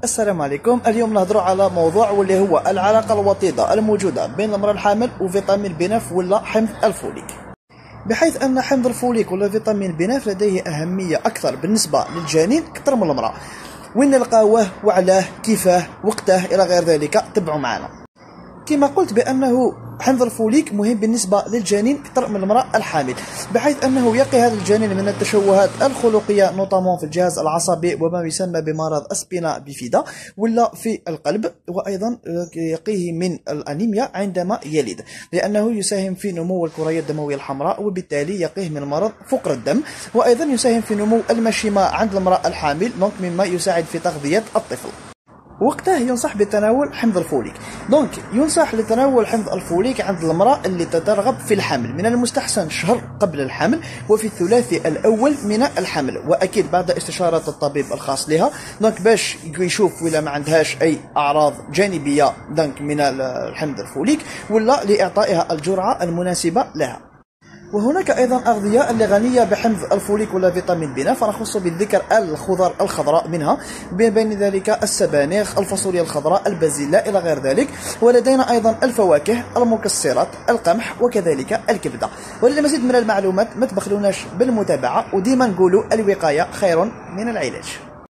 السلام عليكم. اليوم نهضروا على موضوع واللي هو العلاقة الوطيدة الموجودة بين المرأة الحامل وفيتامين بي9 ولا حمض الفوليك، بحيث أن حمض الفوليك ولا فيتامين بي9 لديه أهمية أكثر بالنسبة للجنين أكثر من المرأة. وين نلقاوه وعلاه كيفاه وقته إلى غير ذلك؟ تبعوا معنا. كما قلت بأنه حمض الفوليك مهم بالنسبة للجنين أكثر من المرأة الحامل، بحيث أنه يقي هذا الجنين من التشوهات الخلقية نوطامون في الجهاز العصبي وما يسمى بمرض السبينا بيفيدا ولا في القلب، وأيضا يقيه من الأنيميا عندما يلد، لأنه يساهم في نمو الكرية الدموية الحمراء وبالتالي يقيه من مرض فقر الدم، وأيضا يساهم في نمو المشيمة عند المرأة الحامل، مما يساعد في تغذية الطفل. وقته ينصح بتناول حمض الفوليك. ينصح لتناول حمض الفوليك عند المرأة اللي تترغب في الحمل، من المستحسن شهر قبل الحمل وفي الثلاثي الأول من الحمل، وأكيد بعد استشارة الطبيب الخاص لها باش يشوف ولا ما عندهاش أي أعراض جانبية من الحمض الفوليك، ولا لإعطائها الجرعة المناسبة لها. وهناك أيضا أغذية اللي غنية بحمض الفوليك ولا فيتامين بي9، فنخص بالذكر الخضر الخضراء منها، بين ذلك السبانخ، الفاصوليا الخضراء، البازلاء إلى غير ذلك. ولدينا أيضا الفواكه، المكسرات، القمح، وكذلك الكبدة. وللمزيد من المعلومات ما تبخلوناش بالمتابعة، وديما نقولوا الوقاية خير من العلاج.